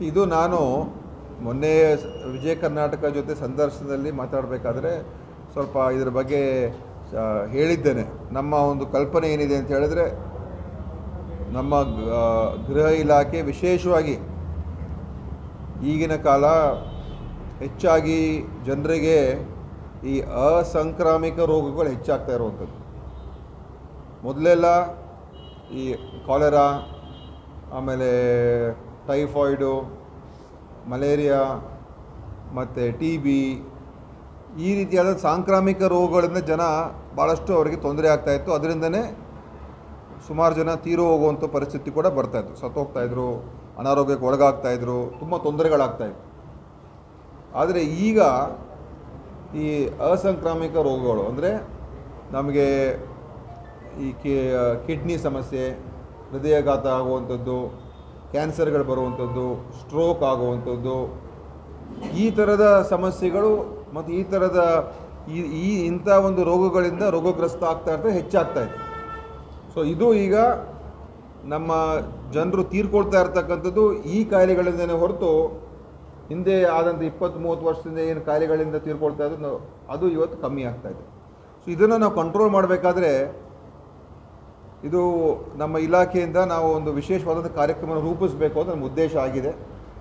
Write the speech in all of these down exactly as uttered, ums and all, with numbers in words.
ಇದು ನಾನು ಮೊನ್ನೆ ವಿಜಯ ಕರ್ನಾಟಕ ಜೊತೆ ಸಂದರ್ಶನದಲ್ಲಿ ಮಾತಾಡಬೇಕಾದ್ರೆ ಸ್ವಲ್ಪ ಇದರ ಬಗ್ಗೆ ಹೇಳಿದ್ದೇನೆ. ನಮ್ಮ ಒಂದು ಕಲ್ಪನೆ ಏನಿದೆ ಅಂತ ಹೇಳಿದ್ರೆ, ನಮ್ಮ ಗೃಹ ಇಲಾಖೆ ವಿಶೇಷವಾಗಿ ಈಗಿನ ಕಾಲ ಹೆಚ್ಚಾಗಿ ಜನರಿಗೆ ಈ ಅಸಾಂಕ್ರಾಮಿಕ ರೋಗಗಳು ಹೆಚ್ಚಾಗ್ತಾ ಇರುವಂಥದ್ದು. ಮೊದಲೆಲ್ಲ ಈ ಕಾಲೆರಾ, ಆಮೇಲೆ ಟೈಫಾಯ್ಡು, ಮಲೇರಿಯಾ ಮತ್ತು ಟಿ ಬಿ, ಈ ರೀತಿಯಾದ ಸಾಂಕ್ರಾಮಿಕ ರೋಗಗಳಿಂದ ಜನ ಭಾಳಷ್ಟು ಅವರಿಗೆ ತೊಂದರೆ ಆಗ್ತಾಯಿತ್ತು. ಅದರಿಂದನೇ ಸುಮಾರು ಜನ ತೀರು ಹೋಗುವಂಥ ಪರಿಸ್ಥಿತಿ ಕೂಡ ಬರ್ತಾಯಿತ್ತು. ಸತ್ತೋಗ್ತಾಯಿದ್ರು, ಅನಾರೋಗ್ಯಕ್ಕೆ ಒಳಗಾಗ್ತಾಯಿದ್ರು, ತುಂಬ ತೊಂದರೆಗಳಾಗ್ತಾಯಿತ್ತು. ಆದರೆ ಈಗ ಈ ಅಸಾಂಕ್ರಾಮಿಕ ರೋಗಗಳು ಅಂದರೆ ನಮಗೆ ಈ ಕಿಡ್ನಿ ಸಮಸ್ಯೆ, ಹೃದಯಾಘಾತ ಆಗುವಂಥದ್ದು, ಕ್ಯಾನ್ಸರ್ಗಳು ಬರುವಂಥದ್ದು, ಸ್ಟ್ರೋಕ್ ಆಗುವಂಥದ್ದು, ಈ ಥರದ ಸಮಸ್ಯೆಗಳು ಮತ್ತು ಈ ಥರದ ಈ ಈ ಇಂಥ ಒಂದು ರೋಗಗಳಿಂದ ರೋಗಗ್ರಸ್ತ ಆಗ್ತಾ ಇರ್ತದೆ, ಹೆಚ್ಚಾಗ್ತಾಯಿದೆ. ಸೊ ಇದು ಈಗ ನಮ್ಮ ಜನರು ತೀರ್ಕೊಳ್ತಾ ಇರ್ತಕ್ಕಂಥದ್ದು ಈ ಕಾಯಿಲೆಗಳಿಂದನೇ ಹೊರತು ಹಿಂದೆ ಆದಂಥ ಇಪ್ಪತ್ತು ಮೂವತ್ತು ವರ್ಷದಿಂದ ಏನು ಕಾಯಿಲೆಗಳಿಂದ ತೀರ್ಕೊಳ್ತಾ ಇದ್ದು ಅದು ಇವತ್ತು ಕಮ್ಮಿ ಆಗ್ತಾಯಿದೆ. ಸೊ ಇದನ್ನು ನಾವು ಕಂಟ್ರೋಲ್ ಮಾಡಬೇಕಾದ್ರೆ ಇದು ನಮ್ಮ ಇಲಾಖೆಯಿಂದ ನಾವು ಒಂದು ವಿಶೇಷವಾದಂಥ ಕಾರ್ಯಕ್ರಮ ರೂಪಿಸಬೇಕು ಅಂತ ನಮ್ಮ ಉದ್ದೇಶ ಆಗಿದೆ.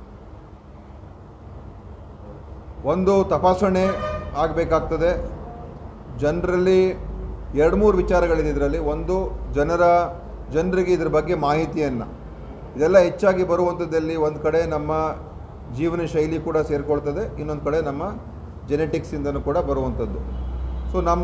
ಒಂದು ತಪಾಸಣೆ ಆಗಬೇಕಾಗ್ತದೆ. ಜನರಲ್ಲಿ ಎರಡು ಮೂರು ವಿಚಾರಗಳಿದೆ ಇದರಲ್ಲಿ. ಒಂದು, ಜನರ ಜನರಿಗೆ ಇದ್ರ ಬಗ್ಗೆ ಮಾಹಿತಿಯನ್ನು, ಇದೆಲ್ಲ ಹೆಚ್ಚಾಗಿ ಬರುವಂಥದ್ದಲ್ಲಿ ಒಂದು ಕಡೆ ನಮ್ಮ ಜೀವನ ಶೈಲಿ ಕೂಡ ಸೇರಿಕೊಳ್ತದೆ, ಇನ್ನೊಂದು ಕಡೆ ನಮ್ಮ ಜೆನೆಟಿಕ್ಸಿಂದನೂ ಕೂಡ ಬರುವಂಥದ್ದು. ಸೊ ನಮ್ಮ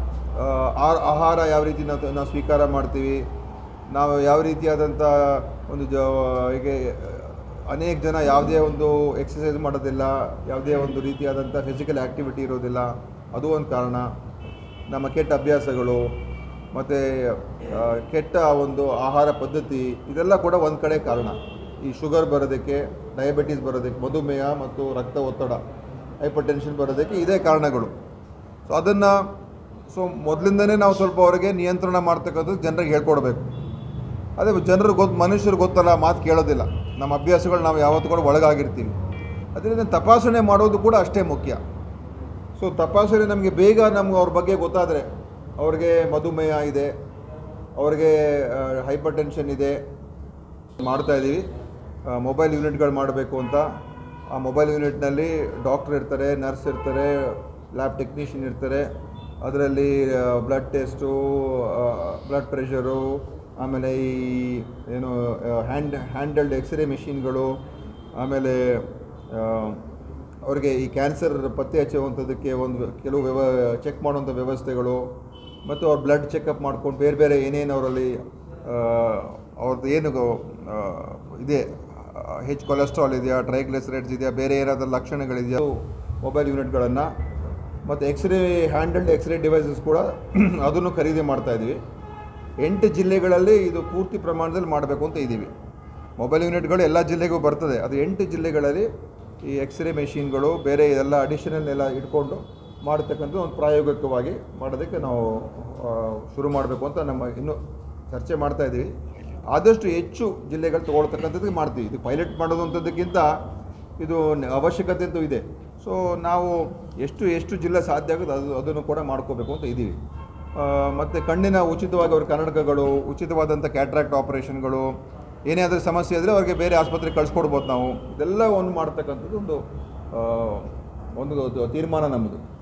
ಆಹಾರ ಯಾವ ರೀತಿ ನಾವು ನಾವು ಸ್ವೀಕಾರ ಮಾಡ್ತೀವಿ, ನಾವು ಯಾವ ರೀತಿಯಾದಂಥ ಒಂದು ಜ ಹೀಗೆ ಅನೇಕ ಜನ ಯಾವುದೇ ಒಂದು ಎಕ್ಸಸೈಸ್ ಮಾಡೋದಿಲ್ಲ, ಯಾವುದೇ ಒಂದು ರೀತಿಯಾದಂಥ ಫಿಸಿಕಲ್ ಆ್ಯಕ್ಟಿವಿಟಿ ಇರೋದಿಲ್ಲ, ಅದು ಒಂದು ಕಾರಣ. ನಮ್ಮ ಕೆಟ್ಟ ಅಭ್ಯಾಸಗಳು ಮತ್ತು ಕೆಟ್ಟ ಒಂದು ಆಹಾರ ಪದ್ಧತಿ, ಇದೆಲ್ಲ ಕೂಡ ಒಂದು ಕಡೆ ಕಾರಣ. ಈ ಶುಗರ್ ಬರೋದಕ್ಕೆ, ಡಯಾಬಿಟೀಸ್ ಬರೋದಕ್ಕೆ, ಮಧುಮೇಹ ಮತ್ತು ರಕ್ತ ಒತ್ತಡ, ಹೈಪರ್ ಟೆನ್ಷನ್ ಬರೋದಕ್ಕೆ ಇದೇ ಕಾರಣಗಳು. ಸೊ ಅದನ್ನು ಸೊ ಮೊದಲಿಂದನೇ ನಾವು ಸ್ವಲ್ಪ ಅವರಿಗೆ ನಿಯಂತ್ರಣ ಮಾಡ್ತಕ್ಕಂಥದ್ದು ಜನರಿಗೆ ಹೇಳ್ಕೊಡ್ಬೇಕು. ಅದೇ ಜನರು ಗೊತ್ತು, ಮನುಷ್ಯರು ಗೊತ್ತಲ್ಲ, ಮಾತು ಕೇಳೋದಿಲ್ಲ. ನಮ್ಮ ಅಭ್ಯಾಸಗಳು ನಾವು ಯಾವತ್ತೂ ಕೂಡ ಒಳಗಾಗಿರ್ತೀವಿ. ಅದರಿಂದ ತಪಾಸಣೆ ಮಾಡೋದು ಕೂಡ ಅಷ್ಟೇ ಮುಖ್ಯ. ಸೊ ತಪಾಸಣೆ ನಮಗೆ ಬೇಗ ನಮ್ಗೆ ಅವ್ರ ಬಗ್ಗೆ ಗೊತ್ತಾದರೆ, ಅವ್ರಿಗೆ ಮಧುಮೇಹ ಇದೆ, ಅವ್ರಿಗೆ ಹೈಪರ್ ಟೆನ್ಷನ್ ಇದೆ, ಮಾಡ್ತಾಯಿದ್ದೀವಿ ಮೊಬೈಲ್ ಯೂನಿಟ್ಗಳು ಮಾಡಬೇಕು ಅಂತ. ಆ ಮೊಬೈಲ್ ಯೂನಿಟ್ನಲ್ಲಿ ಡಾಕ್ಟ್ರ್ ಇರ್ತಾರೆ, ನರ್ಸ್ ಇರ್ತಾರೆ, ಲ್ಯಾಬ್ ಟೆಕ್ನಿಷಿಯನ್ ಇರ್ತಾರೆ. ಅದರಲ್ಲಿ ಬ್ಲಡ್ ಟೆಸ್ಟು, ಬ್ಲಡ್ ಪ್ರೆಷರು, ಆಮೇಲೆ ಈ ಏನು ಹ್ಯಾಂಡ್ ಹ್ಯಾಂಡಲ್ಡ್ ಎಕ್ಸ್ರೇ ಮೆಷಿನ್ಗಳು, ಆಮೇಲೆ ಅವ್ರಿಗೆ ಈ ಕ್ಯಾನ್ಸರ್ ಪತ್ತೆ ಹಚ್ಚುವಂಥದ್ದಕ್ಕೆ ಒಂದು ಕೆಲವು ವ್ಯವ ಚೆಕ್ ಮಾಡುವಂಥ ವ್ಯವಸ್ಥೆಗಳು, ಮತ್ತು ಅವ್ರ ಬ್ಲಡ್ ಚೆಕಪ್ ಮಾಡ್ಕೊಂಡು ಬೇರೆ ಬೇರೆ ಏನೇನು ಅವರಲ್ಲಿ ಅವ್ರದ್ದು ಏನು ಇದೆ, ಹೆಚ್ಚು ಕೊಲೆಸ್ಟ್ರಾಲ್ ಇದೆಯಾ, ಟ್ರೈಗ್ಲಿಸರೈಡ್ಸ್ ಇದೆಯಾ, ಬೇರೆ ಏನಾದರೂ ಲಕ್ಷಣಗಳಿದೆಯಾ, ಮೊಬೈಲ್ ಯೂನಿಟ್ಗಳನ್ನು ಮತ್ತು ಎಕ್ಸ್ರೇ ಹ್ಯಾಂಡಲ್ಡ್ ಎಕ್ಸ್ರೇ ಡಿವೈಸಸ್ ಕೂಡ ಅದನ್ನು ಖರೀದಿ ಮಾಡ್ತಾಯಿದ್ದೀವಿ. ಎಂಟು ಜಿಲ್ಲೆಗಳಲ್ಲಿ ಇದು ಪೂರ್ತಿ ಪ್ರಮಾಣದಲ್ಲಿ ಮಾಡಬೇಕು ಅಂತ ಇದ್ದೀವಿ. ಮೊಬೈಲ್ ಯೂನಿಟ್ಗಳು ಎಲ್ಲ ಜಿಲ್ಲೆಗೂ ಬರ್ತದೆ. ಅದು ಎಂಟು ಜಿಲ್ಲೆಗಳಲ್ಲಿ ಈ ಎಕ್ಸ್ರೇ ಮೆಷಿನ್ಗಳು, ಬೇರೆ ಎಲ್ಲ ಅಡಿಷನಲ್ ಎಲ್ಲ ಇಟ್ಕೊಂಡು ಮಾಡತಕ್ಕಂಥ ಒಂದು ಪ್ರಾಯೋಗಿಕವಾಗಿ ಮಾಡೋದಕ್ಕೆ ನಾವು ಶುರು ಮಾಡಬೇಕು ಅಂತ ನಮ್ಮ ಇನ್ನೂ ಚರ್ಚೆ ಮಾಡ್ತಾಯಿದ್ದೀವಿ. ಆದಷ್ಟು ಹೆಚ್ಚು ಜಿಲ್ಲೆಗಳು ತೊಗೊಳ್ತಕ್ಕಂಥದ್ದು ಮಾಡ್ತೀವಿ. ಇದು ಪೈಲಟ್ ಮಾಡೋದು ಅಂಥದ್ದಕ್ಕಿಂತ ಇದು ಅವಶ್ಯಕತೆ ಅಂತೂ ಇದೆ. ಸೊ ನಾವು ಎಷ್ಟು ಎಷ್ಟು ಜಿಲ್ಲೆ ಸಾಧ್ಯ ಆಗೋದು ಅದು ಅದನ್ನು ಕೂಡ ಮಾಡ್ಕೋಬೇಕು ಅಂತ ಇದ್ದೀವಿ. ಮತ್ತು ಕಣ್ಣಿನ ಉಚಿತವಾಗಿ ಅವ್ರ ಕನ್ನಡಕಗಳು, ಉಚಿತವಾದಂಥ ಕ್ಯಾಟ್ರಾಕ್ಟ್ ಆಪರೇಷನ್ಗಳು, ಏನೇ ಆದರೂ ಸಮಸ್ಯೆ ಇದ್ದರೆ ಅವ್ರಿಗೆ ಬೇರೆ ಆಸ್ಪತ್ರೆಗೆ ಕಳಿಸ್ಕೊಡ್ಬೋದು ನಾವು. ಇದೆಲ್ಲ ಒಂದು ಮಾಡ್ತಕ್ಕಂಥದ್ದು ಒಂದು ಒಂದು ತೀರ್ಮಾನ ನಮ್ಮದು.